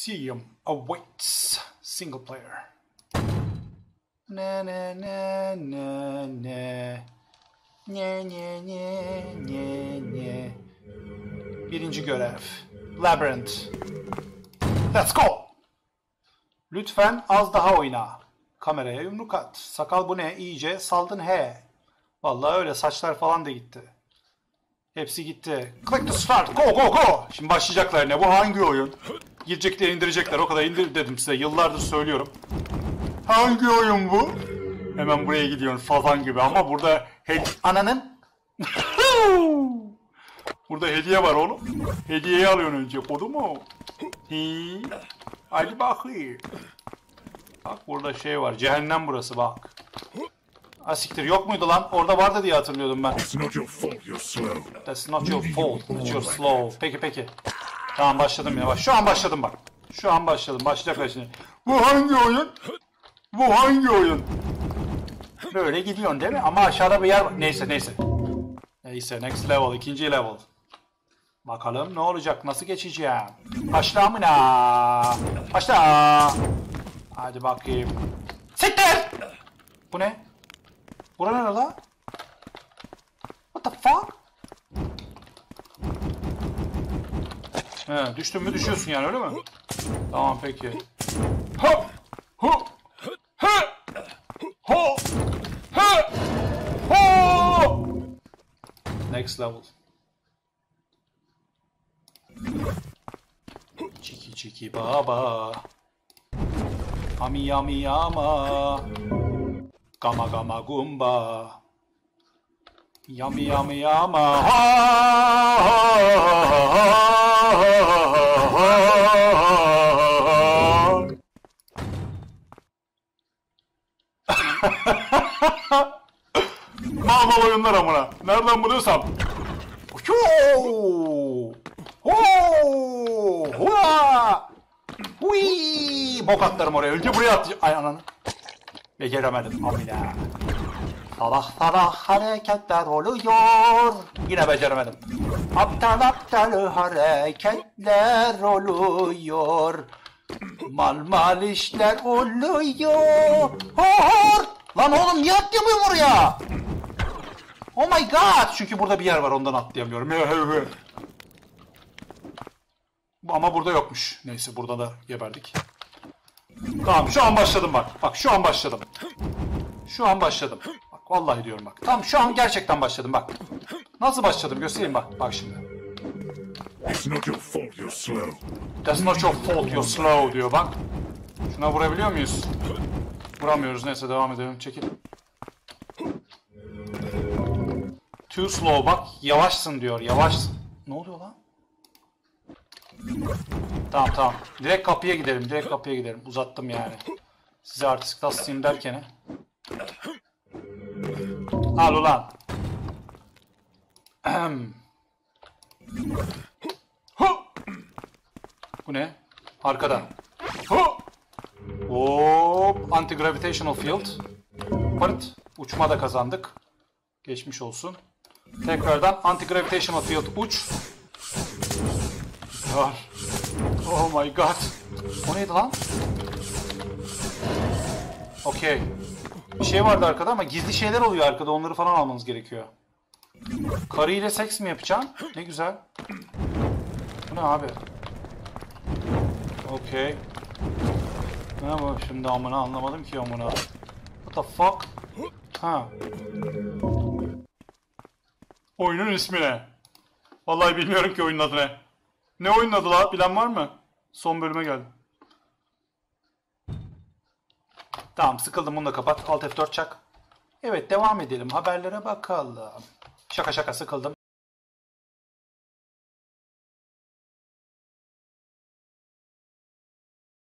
Coliseum awaits. Single player. Ne ne ne ne ne. Ne ne ne ne ne. Birinci görev. Labyrinth. Let's go. Lütfen az daha oyna. Kameraya yumruk at. Sakal bu ne? İyice saldın he. Vallahi öyle, saçlar falan da gitti. Hepsi gitti. Click to start. Go go go. Şimdi başlayacaklar ne? Bu hangi oyun? Girecekler, indirecekler. O kadar indir dedim size. Yıllardır söylüyorum. Hangi oyun bu? Hemen buraya gidiyorsun falan gibi ama burada ananın burada hediye var oğlum. Hediyeyi alıyorsun önce. Kodu mu? Hadi bakayım. Bak burada şey var. Cehennem burası bak. Asiktir yok muydu lan? Orada vardı diye hatırlıyordum ben. It's not your fault you're slow. That's not your fault. You're slow. Peki. Tamam başladım ya. Şu an başladım bak. Şu an başladım. Başlayacaklar şimdi. Bu hangi oyun? Bu hangi oyun? Böyle gidiyorsun değil mi? Ama aşağıda bir yer var. Neyse. Neyse next level. İkinci level. Bakalım ne olacak? Nasıl geçeceğim? Başla mı na? Başla. Hadi bakayım. Siktir! Bu ne? Bura ne la? What the fuck? He, düştün mü düşüyorsun yani öyle mi? Tamam peki. Ha! Ha! Ha! Ha! Ha! Ha! Next level. Çiki baba. Ami yama. Gama gumba. Yami yama. Normal oyunlar amına. Nereden buluyorsam. Bok atlarım oraya. Önce buraya atacağım. Ay ananı. Beceremedim. Amina. Salak hareketler oluyor. Yine beceremedim. Aptal hareketler oluyor. Mal işler oluyor. Lan oğlum niye atlayamıyorum oraya? Oh my god. Çünkü burada bir yer var, ondan atlayamıyorum. Ama burada yokmuş. Neyse burada da geberdik. Tamam şu an başladım bak. Bak şu an başladım. Şu an başladım. Bak vallahi diyorum bak. Tamam şu an gerçekten başladım bak. Nasıl başladım göstereyim bak. Bak şimdi. It's not your fault you're slow. That's not your fault you're slow diyor bak. Şuna vurabiliyor muyuz? Vuramıyoruz. Neyse devam edelim. Çekil. Too slow bak. Yavaşsın diyor. Yavaşsın. Ne oluyor lan? Tamam. Direkt kapıya gidelim. Uzattım yani. Size artistik taslayayım derken. Al ulan. Bu ne? Arkada. Hop. Anti-gravitational field. Pırt. Uçma da kazandık. Geçmiş olsun. Tekrardan anti-gravitational field uç. Var. Oh my god. O neydi lan? Okey. Bir şey vardı arkada ama gizli şeyler oluyor arkada. Onları falan almanız gerekiyor. Karı ile seks mi yapacaksın? Ne güzel. Bu ne abi? Okey. Ne bu şimdi amına, anlamadım ki amına. What the fuck? Ha. Oyunun ismi ne? Vallahi bilmiyorum ki oyunun adı ne. Ne oyunun adı la? Bilen var mı? Son bölüme geldim. Tamam sıkıldım, bunu da kapat. Alt F4 çak. Evet devam edelim. Haberlere bakalım. Şaka sıkıldım.